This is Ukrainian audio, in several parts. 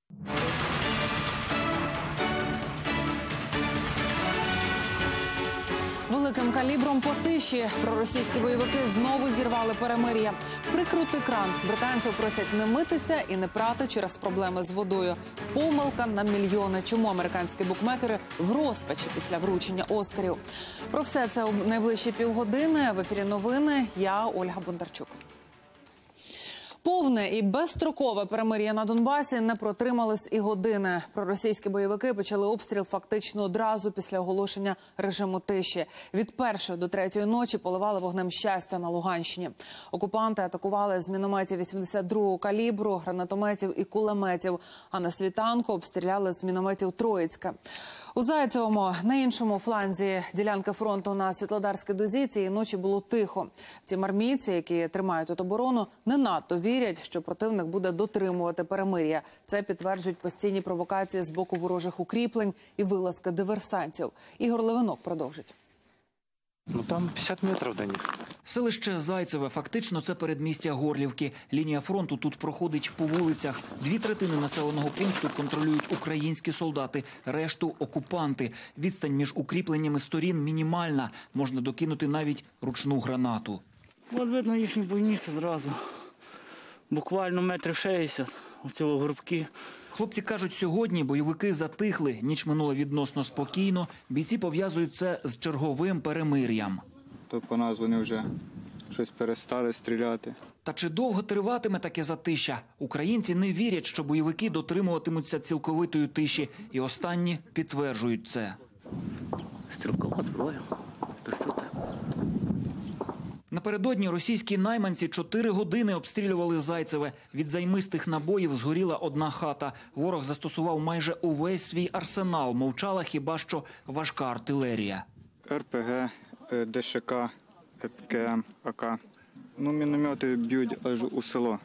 Великим калібром по тиші проросійські бойовики знову зірвали перемир'я. Прикрути кран. Британців просять не митися і не прати через проблеми з водою. Помилка на мільйони. Чому американські букмекери в розпачі після вручення Оскарів? Про все це у найближчі півгодини. В ефірі новини. Я Ольга Бондарчук. Повне і безстрокове перемир'я на Донбасі не протрималось і години. Проросійські бойовики почали обстріл фактично одразу після оголошення режиму тиші. Від 1 до 3 ночі поливали вогнем щастя на Луганщині. Окупанти атакували з мінометів 82-го калібру, гранатометів і кулеметів, а на світанку обстріляли з мінометів Троїцьке. У Зайцевому, на іншому фланзі ділянки фронту на Світлодарській дузі, цієї ночі було тихо. Втім, армійці, які тримають тут оборону, не надто вірять, що противник буде дотримувати перемир'я. Це підтверджують постійні провокації з боку ворожих укріплень і вилазки диверсантів. Ігор Левинок продовжить. Там 50 метрів до них. Селище Зайцеве, фактично це передмістя Горлівки. Лінія фронту тут проходить по вулицях. 2/3 населеного пункту контролюють українські солдати, решту – окупанти. Відстань між укріпленнями сторін мінімальна. Можна докинути навіть ручну гранату. От видно їхні бойниці зразу. Буквально 60 метрів у цього групки. Хлопці кажуть, сьогодні бойовики затихли. Ніч минула відносно спокійно. Бійці пов'язують це з черговим перемир'ям. То по нас вони вже щось перестали стріляти. Та чи довго триватиме таке затища? Українці не вірять, що бойовики дотримуватимуться цілковитої тиші. І останні підтверджують це. Стрілкова зброя. То що це? Напередодні російські найманці 4 години обстрілювали Зайцеве. Від займистих набоїв згоріла одна хата. Ворог застосував майже увесь свій арсенал. Мовчала хіба що важка артилерія. РПГ, ДШК, ПКМ, АК. Міномети б'ють аж у село.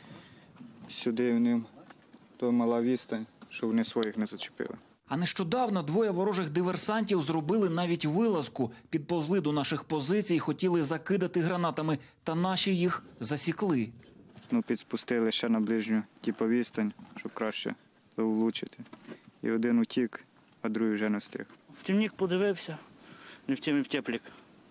Сюди в ним то мала відстань, що вони своїх не зачепили. А нещодавно 2 ворожих диверсантів зробили навіть вилазку. Підповзли до наших позицій, хотіли закидати гранатами, та наші їх засікли. Підспустили ще на ближню відстань, щоб краще влучити. І один утік, а другий вже не встиг. Втімнік подивився, не втім і втеплік.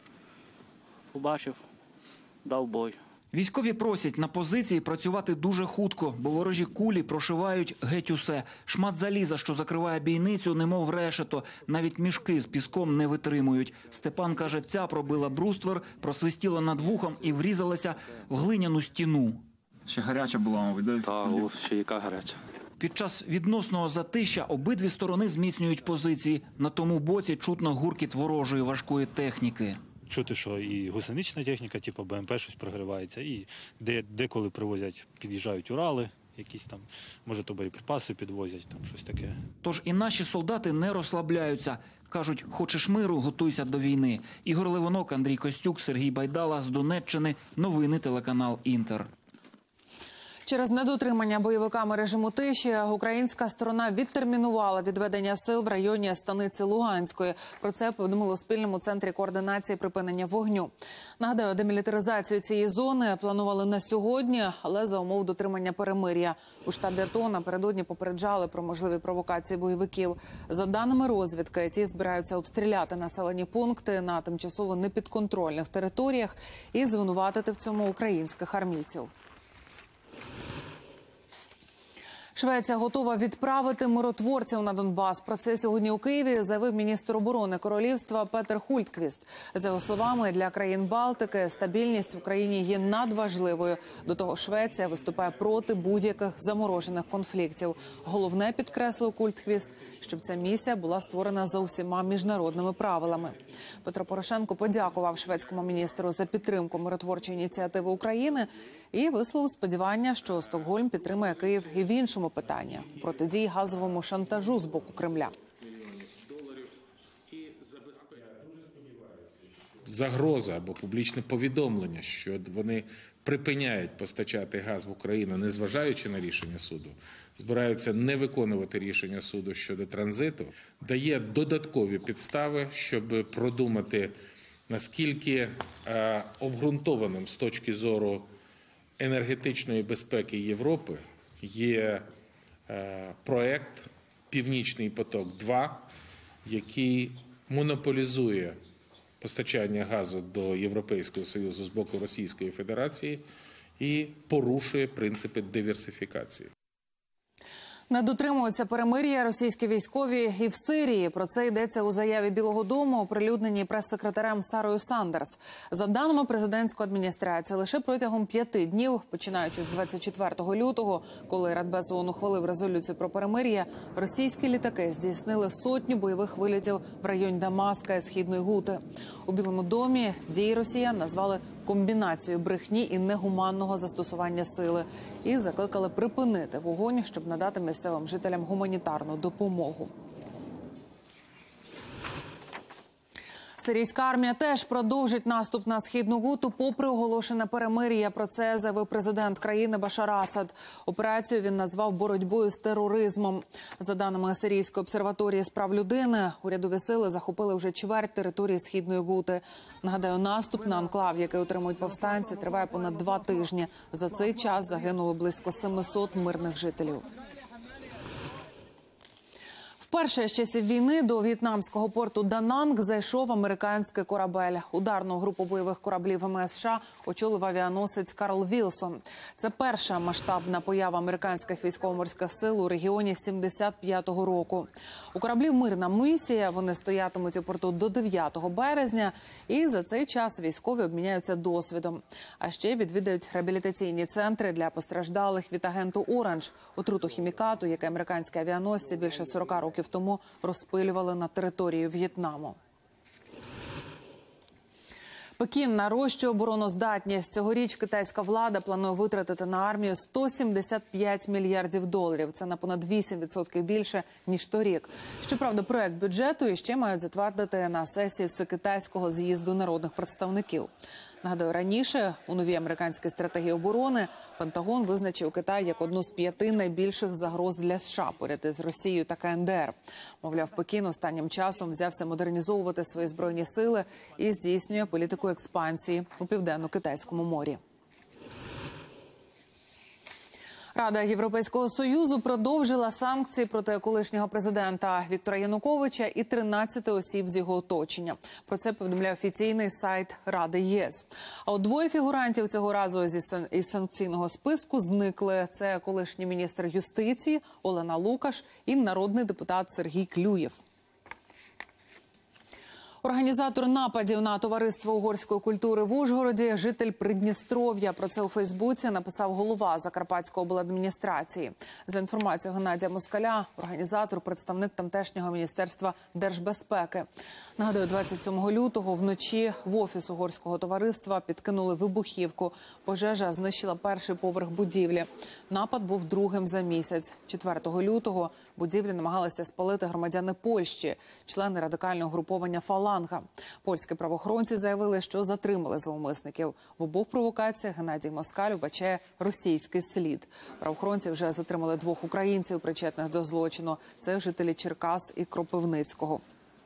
Побачив, дав бой. Військові просять на позиції працювати дуже хутко, бо ворожі кулі прошивають геть усе. Шмат заліза, що закриває бійницю, немов решето. Навіть мішки з піском не витримують. Степан каже, ця пробила бруствер, просвистіла над вухом і врізалася в глиняну стіну. Ще гаряча була, мабуть. Так, ще яка гаряча. Під час відносного затища обидві сторони зміцнюють позиції. На тому боці чутно гуркіт ворожої важкої техніки. Чути, що і гусенична техніка, типу БМП щось прогривається, і деколи привозять, під'їжджають Урали, якісь там, може, то боєприпаси підвозять, там щось таке. Тож і наші солдати не розслабляються. Кажуть, хочеш миру – готуйся до війни. Ігор Левинок, Андрій Костюк, Сергій Байдала з Донеччини. Новини телеканал «Інтер». Через недотримання бойовиками режиму тиші українська сторона відтермінувала відведення сил в районі станиці Луганської. Про це повідомили у спільному центрі координації припинення вогню. Нагадаю, демілітаризацію цієї зони планували на сьогодні, але за умов дотримання перемир'я. У штабі АТО напередодні попереджали про можливі провокації бойовиків. За даними розвідки, ті збираються обстріляти населені пункти на тимчасово непідконтрольних територіях і звинуватити в цьому українських армійців. Швеція готова відправити миротворців на Донбас. Про це сьогодні у Києві заявив міністр оборони королівства Петер Хультквіст. За його словами, для країн Балтики стабільність в Україні є надважливою. До того Швеція виступає проти будь-яких заморожених конфліктів. Головне, підкреслив Хультквіст, щоб ця місія була створена за усіма міжнародними правилами. Петро Порошенко подякував шведському міністру за підтримку миротворчої ініціативи України і висловив сподівання, що Стокгольм підтримає Київ і в іншому питанні – протидії газовому шантажу з боку Кремля. Загроза або публічне повідомлення, що вони припиняють постачати газ в Україну, незважаючи на рішення суду, збираються не виконувати рішення суду щодо транзиту, дає додаткові підстави, щоб продумати, наскільки обґрунтованим з точки зору енергетичної безпеки Європи є проект «Північний поток-2», який монополізує постачання газу до Європейського Союзу з боку Російської Федерації і порушує принципи диверсифікації. Не дотримуються перемир'я російські військові і в Сирії. Про це йдеться у заяві Білого дому, оприлюдненій прес-секретарем Сарою Сандерс. За даними президентської адміністрації, лише протягом 5 днів, починаючи з 24 лютого, коли Радбез ООН ухвалив резолюцію про перемир'я, російські літаки здійснили сотні бойових вильотів в районі Дамаска і Східної Гути. У Білому домі дії росіян назвали комбінацією брехні і негуманного застосування сили і закликали припинити вогонь, щоб надати місцевим жителям гуманітарну допомогу. Сирійська армія теж продовжить наступ на Східну Гуту попри оголошене перемир'я. Про це заявив президент країни Башар Асад. Операцію він назвав боротьбою з тероризмом. За даними Сирійської обсерваторії з прав людини, урядові сили захопили вже чверть території Східної Гути. Нагадаю, наступ на анклав, який отримують повстанці, триває понад 2 тижні. За цей час загинуло близько 700 мирних жителів. Вперше з часів війни до в'єтнамського порту Дананг зайшов американський корабель. Ударну групу бойових кораблів МС США очолив авіаносець Карл Вілсон. Це перша масштабна поява американських військово-морських сил у регіоні з 75-го року. У кораблів мирна місія, вони стоятимуть у порту до 9 березня. І за цей час військові обміняються досвідом. А ще відвідають реабілітаційні центри для постраждалих від агенту «Оранж» – отруту хімікату, яке американські авіаносці більше 40 років тому розпилювали на території В'єтнаму. Пекін нарощує обороноздатність. Цьогоріч китайська влада планує витратити на армію $175 мільярдів. Це на понад 8% більше, ніж торік. Щоправда, проект бюджету іще мають затвердити на сесії Всекитайського з'їзду народних представників. Нагадаю, раніше у новій американській стратегії оборони Пентагон визначив Китай як одну з 5 найбільших загроз для США поряд із Росією та КНДР. Мовляв, Пекін останнім часом взявся модернізовувати свої збройні сили і здійснює політику експансії у Південно-Китайському морі. Рада Європейського Союзу продовжила санкції проти колишнього президента Віктора Януковича і 13 осіб з його оточення. Про це повідомляє офіційний сайт Ради ЄС. А от 2 фігурантів цього разу із санкційного списку зникли. Це колишній міністр юстиції Олена Лукаш і народний депутат Сергій Клюєв. Організатор нападів на товариство угорської культури в Ужгороді – житель Придністров'я. Про це у Фейсбуці написав голова Закарпатської обладміністрації. За інформацією Геннадія Москаля, організатор – представник тамтешнього Міністерства держбезпеки. Нагадую, 27 лютого вночі в офіс угорського товариства підкинули вибухівку. Пожежа знищила перший поверх будівлі. Напад був другим за місяць. 4 лютого будівлі намагалися спалити громадяни Польщі, члени радикального груповання «Фаланга». Польські правоохоронці заявили, що затримали зловмисників. В обох провокаціях Геннадій Москаль вбачає російський слід. Правоохоронці вже затримали 2 українців, причетних до злочину. Це жителі Черкас і Кропивницького.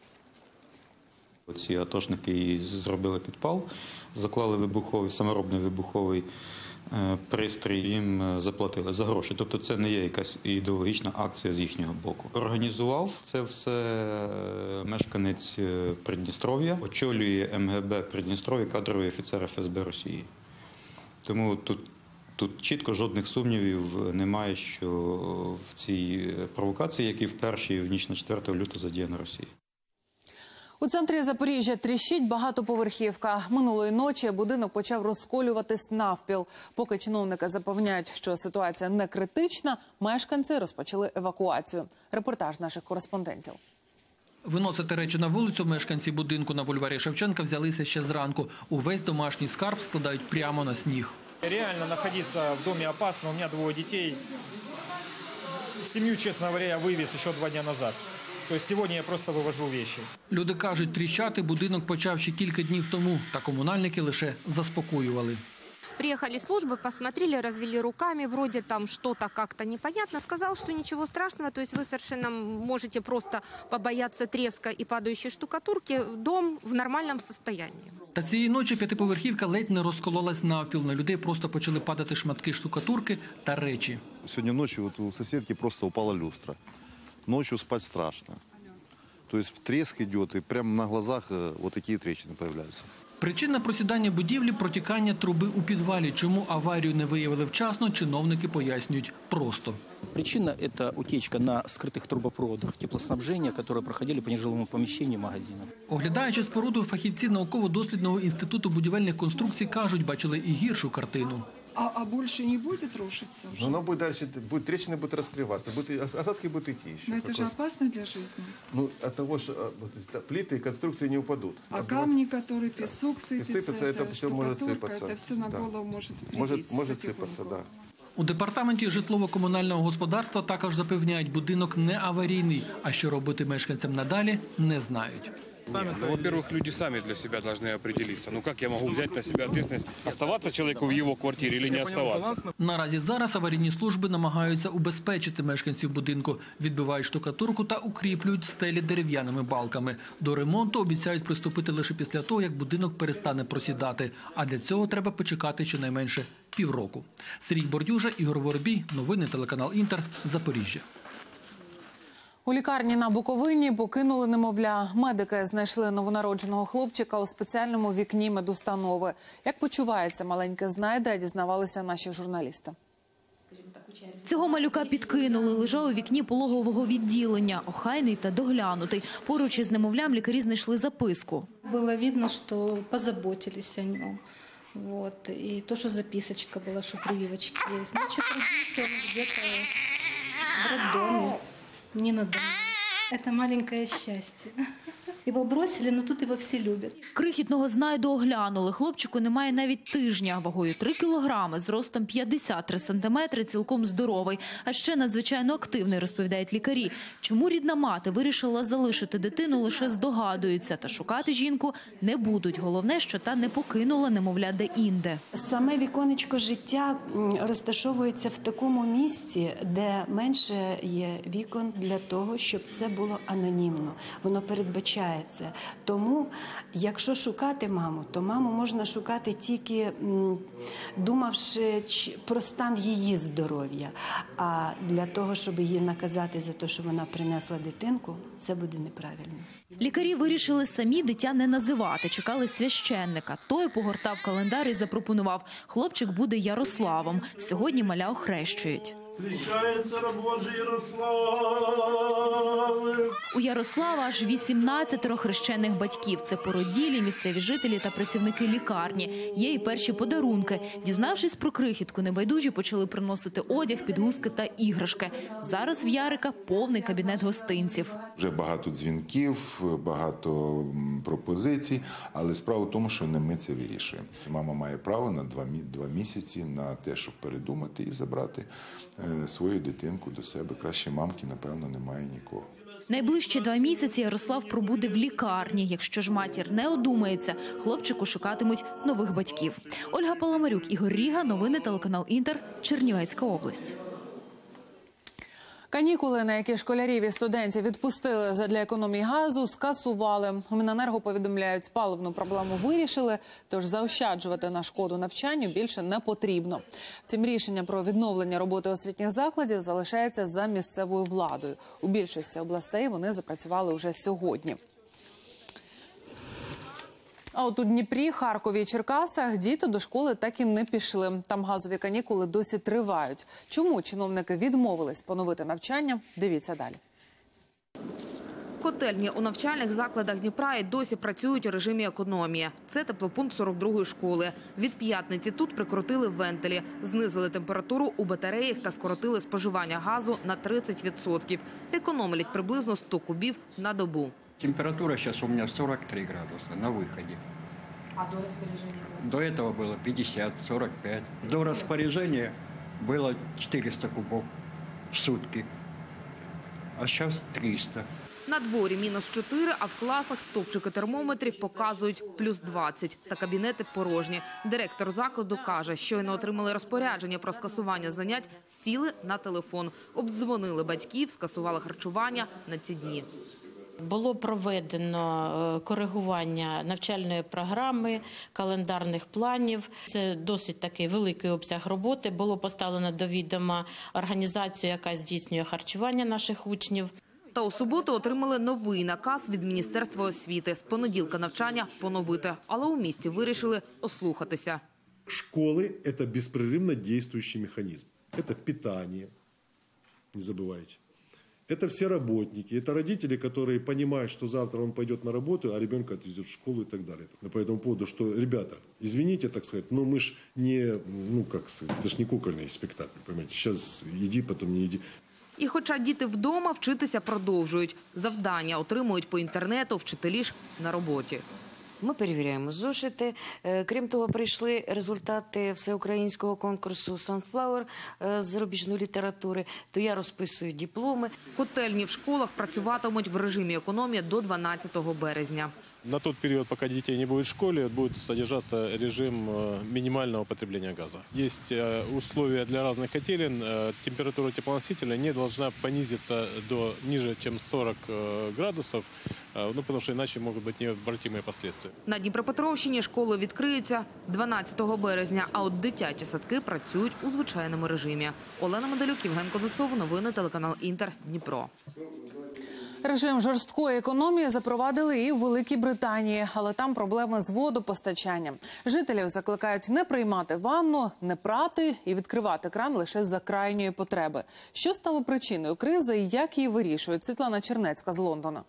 Ці атошники зробили підпал, заклали саморобний вибуховий пристрій, їм заплатили за гроші. Тобто це не є якась ідеологічна акція з їхнього боку. Організував це все мешканець Придністров'я, очолює МГБ Придністров'я кадровий офіцер ФСБ Росії. Тому тут чітко жодних сумнівів немає, що в цій провокації, які в першій в ніч на 4 лютого задіяна Росія. У центрі Запоріжжя тріщить багатоповерхівка. Минулої ночі будинок почав розколюватись навпіл. Поки чиновники запевняють, що ситуація не критична, мешканці розпочали евакуацію. Репортаж наших кореспондентів. Виносити речі на вулицю мешканці будинку на бульварі Шевченка взялися ще зранку. Увесь домашній скарб складають прямо на сніг. Реально знаходитися в домі опасно. У мене 2 дітей. Сім'ю, чесно говоря, я вивіз ще 2 дні назад. Тобто сьогодні я просто вивожу речі. Люди кажуть, тріщати будинок почав ще кілька днів тому, та комунальники лише заспокоювали. Приехали службы, посмотрели, развели руками, вроде там что-то как-то непонятно. Сказал, что ничего страшного, то есть вы совершенно можете просто побояться треска и падающей штукатурки. Дом в нормальном состоянии. Та цієї ночі п'ятиповерхівка ледь не розкололась навпіл. На людей просто почали падати шматки штукатурки та речі. Сегодня ночью вот у соседки просто упала люстра. Ночью спать страшно. То есть треск идет, и прямо на глазах вот такие трещины появляются. Причина просідання будівлі – протікання труби у підвалі. Чому аварію не виявили вчасно, чиновники пояснюють просто. Причина – это утечка на скрытых трубопроводах теплоснабжения, которые проходили по нежилому помещению магазина. Оглядаючи споруду, фахівці науково-дослідного інституту будівельних конструкцій кажуть, бачили і гіршу картину. А больше не будет рушиться? Но оно будет дальше, трещины будут раскрываться, осадки будут идти еще. Но это же опасно для жизни. Ну, от того, что плиты и конструкции не упадут. А камни, которые песок сыпется, это все может сыпаться. Это все на голову может прилить. Может сыпаться, да. У департаменті житлово-комунального господарства також запевняють, будинок не аварійний, а що робити мешканцям надалі – не знають. Ну, во-первых, люди сами для себя должны определиться. Ну как я могу взять на себя ответственность, оставаться человеку в его квартире или не оставаться? Наразі зараз аварійні служби намагаються убезпечити мешканців будинку, відбивають штукатурку та укріплюють стелі дерев'яними балками. До ремонту обіцяють приступити лише після того, як будинок перестане просідати. А для цього треба почекати щонайменше півроку. Сергій Бордюжа, Ігор Воробій, новини телеканал Інтер, Запоріжжя. У лікарні на Буковині покинули немовля. Медики знайшли новонародженого хлопчика у спеціальному вікні медустанови. Як почувається маленьке знайде, дізнавалися наші журналісти. Цього малюка підкинули, лежав у вікні пологового відділення, охайний та доглянутий. Поруч із немовлям лікарі знайшли записку. Було видно, що позаботились о ньому. Вот. И то, что записочка была, что прививочки есть. Значит, родился он где-то в роддоме, не на доме. Это маленькое счастье. Його бросили, але тут його всі люблять. Крихітного знайду оглянули. Хлопчику немає навіть тижня. Вагою 3 кілограми, зростом 53 сантиметри, цілком здоровий. А ще надзвичайно активний, розповідають лікарі. Чому рідна мати вирішила залишити дитину, лише здогадуються. Та шукати жінку не будуть. Головне, що та не покинула немовля де-інде. Саме віконечко життя розташовується в такому місці, де менше є вікон для того, щоб це було анонімно. Воно передбачає це. Тому, якщо шукати маму, то маму можна шукати тільки думавши про стан її здоров'я. А для того, щоб її наказати за те, що вона принесла дитинку, це буде неправильно. Лікарі вирішили самі дитя не називати. Чекали священника. Той погортав календар і запропонував. Хлопчик буде Ярославом. Сьогодні маля охрещують. Віщається раб Божий Ярослав. У Ярослава аж 18 хрещених батьків. Це породілі, місцеві жителі та працівники лікарні. Є і перші подарунки. Дізнавшись про крихітку, небайдужі почали приносити одяг, підгузки та іграшки. Зараз в Ярика повний кабінет гостинців. Вже багато дзвінків, багато пропозицій, але справа в тому, що не ми це вирішуємо. Мама має право на 2 місяці на те, щоб передумати і забрати свою дитинку до себе. Краще мамки, напевно, немає нікого. Найближчі 2 місяці Ярослав пробуде в лікарні. Якщо ж матір не одумається, хлопчику шукатимуть нових батьків. Ольга Паламарюк, Ігор Ріга, новини телеканал Інтер, Чернівецька область. Канікули, на які школярів і студентів відпустили задля економії газу, скасували. У Міненерго повідомляють, паливну проблему вирішили, тож заощаджувати на шкоду навчанню більше не потрібно. Втім, рішення про відновлення роботи освітніх закладів залишається за місцевою владою. У більшості областей вони запрацювали вже сьогодні. А от у Дніпрі, Харкові і Черкасах діти до школи так і не пішли. Там газові канікули досі тривають. Чому чиновники відмовились поновити навчання? Дивіться далі. Котельні у навчальних закладах Дніпра і досі працюють у режимі економії. Це теплопункт 42-ї школи. Від п'ятниці тут прикрутили вентилі, знизили температуру у батареях та скоротили споживання газу на 30%. Економлять приблизно 100 кубів на добу. Температура сейчас у меня 43 градуса на выходе. А до распоряжения? До этого было 50-45. До распоряжения было 400 кубов в сутки, а сейчас 300. На дворі -4, а в класах стовпчики термометрів показують +20. Та кабінети порожні. Директор закладу каже, щойно отримали розпорядження про скасування занять, сіли на телефон. Обдзвонили батьків, скасували харчування на ці дні. Було проведено коригування навчальної програми, календарних планів. Це досить такий великий обсяг роботи. Було поставлено до відома організацію, яка здійснює харчування наших учнів. Та у суботу отримали новий наказ від Міністерства освіти. З понеділка навчання поновити. Але у місті вирішили ослухатися. Школи – це безперервно діючий механізм. Це питання, не забувайте. Это все работники, это родители, которые понимают, что завтра он пойдет на работу, а ребенка отвезет в школу и так далее. По этому поводу, что, ребята, извините, так сказать, но мы ж не, как сказать, это ж не кукольный спектакль, понимаете, сейчас иди, потом не иди. І хоча діти вдома, вчитися продовжують. Завдання отримують по інтернету, вчителі ж на роботі. Ми перевіряємо зошити. Крім того, прийшли результати всеукраїнського конкурсу «Sunflower» з зарубіжної літератури, то я розписую дипломи. Котельні в школах працюватимуть в режимі економії до 12 березня. На тот период, пока детей не будет в школе, будет содержаться режим минимального потребления газа. Есть условия для разных котелен. Температура теплоносителя не должна понизиться до ниже, чем 40 градусов, потому что иначе могут быть необратимые последствия. На Дніпропетровщині школи відкриються 12 березня, а от дитячі садки працюють у звичайному режимі. Олена Медалюк, Євген Конецов, новини, телеканал «Інтер», Дніпро. Режим жорсткої економії запровадили і в Великій Британії, але там проблеми з водопостачанням. Жителів закликають не приймати ванну, не прати і відкривати кран лише за крайньої потреби. Що стало причиною кризи і як її вирішують? Світлана Чернецька з Лондона.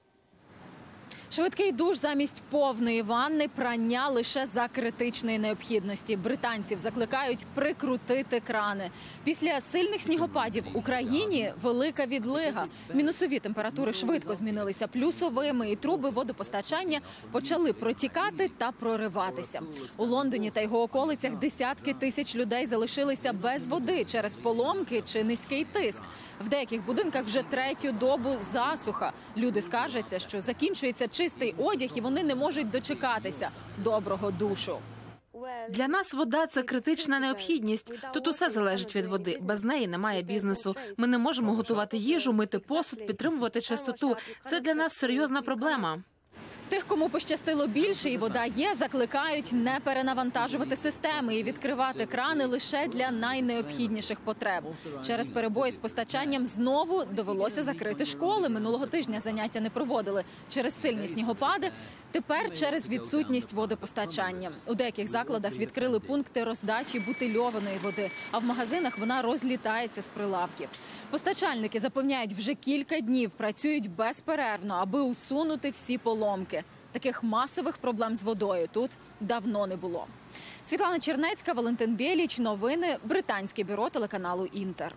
Швидкий душ замість повної ванни, прання лише за критичної необхідності. Британців закликають прикрутити крани. Після сильних снігопадів в Україні велика відлига. Мінусові температури швидко змінилися плюсовими, і труби водопостачання почали протікати та прориватися. У Лондоні та його околицях десятки тисяч людей залишилися без води через поломки чи низький тиск. В деяких будинках вже третю добу засуха. Люди скаржаться, що закінчується чистий одяг і вони не можуть дочекатися доброго душу. Для нас вода – це критична необхідність. Тут усе залежить від води. Без неї немає бізнесу. Ми не можемо готувати їжу, мити посуд, підтримувати чистоту. Це для нас серйозна проблема. Тих, кому пощастило більше і вода є, закликають не перенавантажувати системи і відкривати крани лише для найнеобхідніших потреб. Через перебої з постачанням знову довелося закрити школи. Минулого тижня заняття не проводили через сильні снігопади. Тепер через відсутність водопостачання. У деяких закладах відкрили пункти роздачі бутильованої води, а в магазинах вона розлітається з прилавків. Постачальники запевняють, вже кілька днів працюють безперервно, аби усунути всі поломки. Таких масових проблем з водою тут давно не було. Світлана Чернецька, Валентин Бєліч. Новини. Британське бюро телеканалу «Інтер».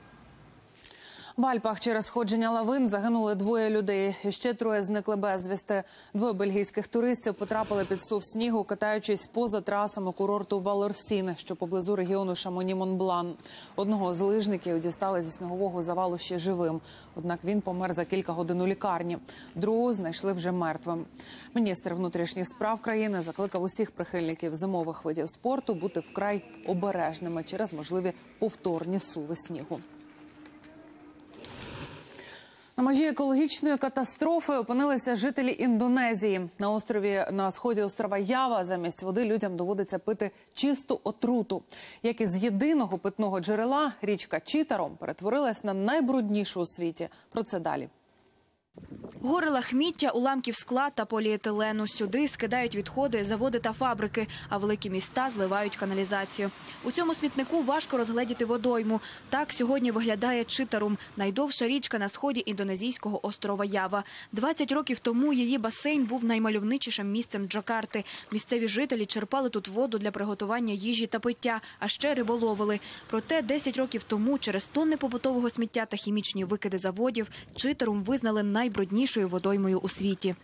В Альпах через сходження лавин загинули 2 людей. І ще 3 зникли безвісти. 2 бельгійських туристів потрапили під сув снігу, катаючись поза трасами курорту Валорсін, що поблизу регіону Шамоні-Монблан. Одного з лижників дістали зі снігового завалу ще живим. Однак він помер за кілька годин у лікарні. Другого знайшли вже мертвим. Міністр внутрішніх справ країни закликав усіх прихильників зимових видів спорту бути вкрай обережними через можливі повторні суви снігу. На межі екологічної катастрофи опинилися жителі Індонезії. На острові на сході острова Ява замість води людям доводиться пити чисту отруту. Як із єдиного питного джерела, річка Читаром перетворилась на найбруднішу у світі. Про це далі. Гори лахміття, уламків скла та поліетилену. Сюди скидають відходи, заводи та фабрики, а великі міста зливають каналізацію. У цьому смітнику важко розгледіти водойму. Так сьогодні виглядає Читарум – найдовша річка на сході індонезійського острова Ява. 20 років тому її басейн був наймальовничішим місцем Джакарти. Місцеві жителі черпали тут воду для приготування їжі та пиття, а ще риболовили. Проте 10 років тому через тонни побутового сміття та хімічні викиди заводів Читарум визнали найбруднішою водоймою у світі.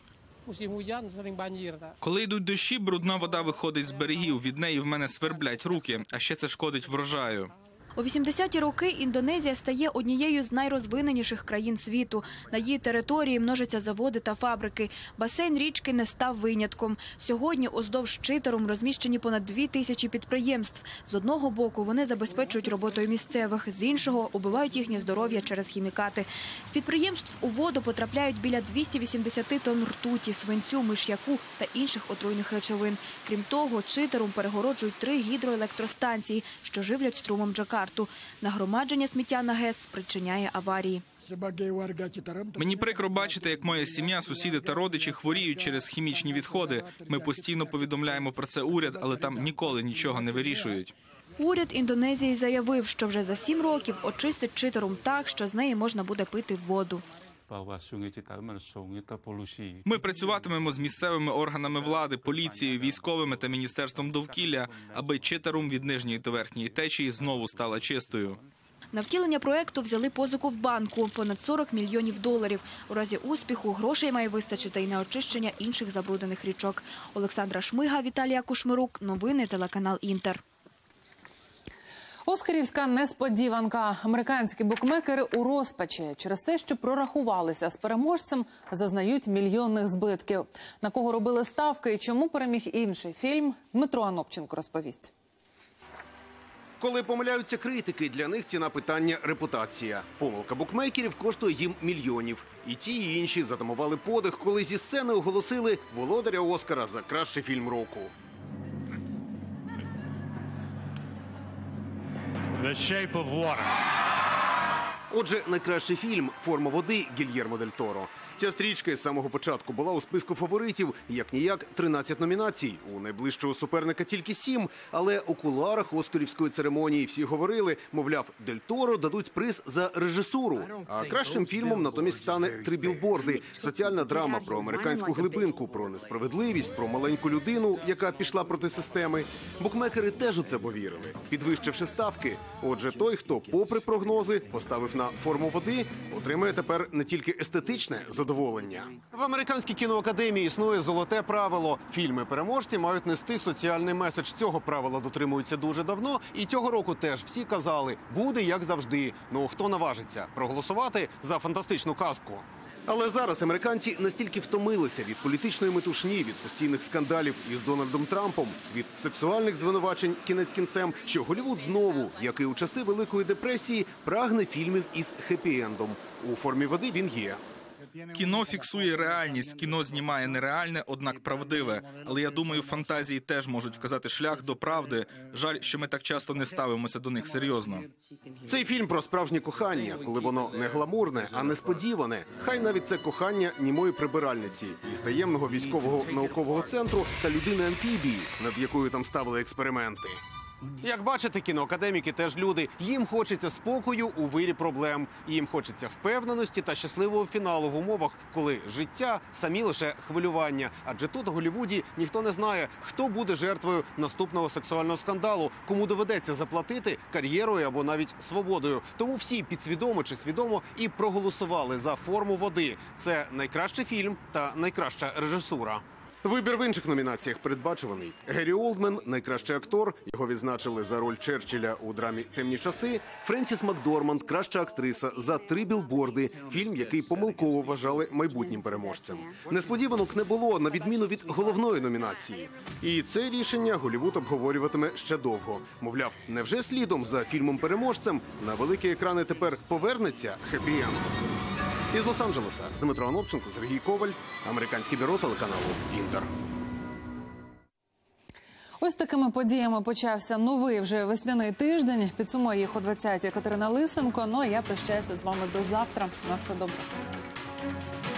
Коли йдуть дощі, брудна вода виходить з берегів. Від неї в мене сверблять руки, а ще це шкодить врожаю. У 80-ті роки Індонезія стає однією з найрозвиненіших країн світу. На її території множаться заводи та фабрики. Басейн річки не став винятком. Сьогодні уздовж Читорум розміщені понад 2000 підприємств. З одного боку вони забезпечують роботою місцевих, з іншого убивають їхнє здоров'я через хімікати. З підприємств у воду потрапляють біля 280 тонн ртуті, свинцю, миш'яку та інших отруйних речовин. Крім того, Читорум перегороджують 3 гідроелектростанції, що живлять струмом Джакарту. Нагромадження сміття на ГЕС спричиняє аварії. Мені прикро бачити, як моя сім'я, сусіди та родичі хворіють через хімічні відходи. Ми постійно повідомляємо про це уряд, але там ніколи нічого не вирішують. Уряд Індонезії заявив, що вже за 7 років очистить Читорум так, що з неї можна буде пити воду. Ми працюватимемо з місцевими органами влади, поліцією, військовими та Міністерством довкілля, аби Читорум від нижньої до верхньої течії знову стала чистою. На втілення проєкту взяли позику в банку – понад $40 мільйонів. У разі успіху грошей має вистачити і на очищення інших забруднених річок. Олександра Шмига, Віталія Кушмирук. Новини телеканал «Інтер». Оскарівська несподіванка. Американські букмекери у розпачі. Через те, що прорахувалися з переможцем, зазнають мільйонних збитків. На кого робили ставки і чому переміг інший фільм, Дмитро Анопченко розповість. Коли помиляються критики, для них ціна питання – репутація. Помилка букмекерів коштує їм мільйонів. І ті, і інші затамували подих, коли зі сцени оголосили володаря Оскара за кращий фільм року. The Shape of Water. Отже, найкращий фільм «Форма води» Гільєрмо дель Торо. Ця стрічка з самого початку була у списку фаворитів. Як-ніяк 13 номінацій. У найближчого суперника тільки 7. Але у кулуарах оскарівської церемонії всі говорили, мовляв, дель Торо дадуть приз за режисуру. А кращим фільмом натомість стане «Три білборди». Соціальна драма про американську глибинку, про несправедливість, про маленьку людину, яка пішла проти системи. Букмекери теж у це повірили, підвищивши ставки. Отже, той, хто попри прогнози поставив на «Форму води», отримає тепер не тільки естетичне задоволення. В Американській кіноакадемії існує золоте правило. Фільми-переможці мають нести соціальний меседж. Цього правила дотримуються дуже давно. І цього року теж всі казали, буде як завжди. Ну, хто наважиться проголосувати за фантастичну казку? Але зараз американці настільки втомилися від політичної метушні, від постійних скандалів із Дональдом Трампом, від сексуальних звинувачень кінець кінцем, що Голлівуд знову, як і у часи Великої депресії, прагне фільмів із хеппі-ендом. У «Формі води» він є. Кіно фіксує реальність, кіно знімає нереальне, однак правдиве. Але я думаю, фантазії теж можуть вказати шлях до правди. Жаль, що ми так часто не ставимося до них серйозно. Цей фільм про справжнє кохання, коли воно не гламурне, а несподіване. Хай навіть це кохання німої прибиральниці із таємного військового наукового центру та людини-амфібії, над якою там ставили експерименти. Як бачите, кіноакадеміки теж люди. Їм хочеться спокою у вирі проблем. Їм хочеться впевненості та щасливого фіналу в умовах, коли життя – самі лише хвилювання. Адже тут у Голлівуді ніхто не знає, хто буде жертвою наступного сексуального скандалу, кому доведеться заплатити кар'єрою або навіть свободою. Тому всі підсвідомо чи свідомо і проголосували за «Форму води». Це найкращий фільм та найкраща режисура. Вибір в інших номінаціях передбачуваний. Геррі Олдмен – найкращий актор. Його відзначили за роль Черчилля у драмі «Темні часи». Френсіс Макдорманд – краща актриса за «Три білборди». Фільм, який помилково вважали майбутнім переможцем. Несподіванок не було, на відміну від головної номінації. І це рішення Голлівуд обговорюватиме ще довго. Мовляв, невже слідом за фільмом-переможцем на великі екрани тепер повернеться хеппі-енд? Із Лос-Анджелеса Дмитро Анопченко, Сергій Коваль, Американське бюро телеканалу «Інтер». Ось такими подіями почався новий вже весняний тиждень. Підсумує їх о 20-й Катерина Лисенко. Ну а я прощаюся з вами до завтра. На все добре.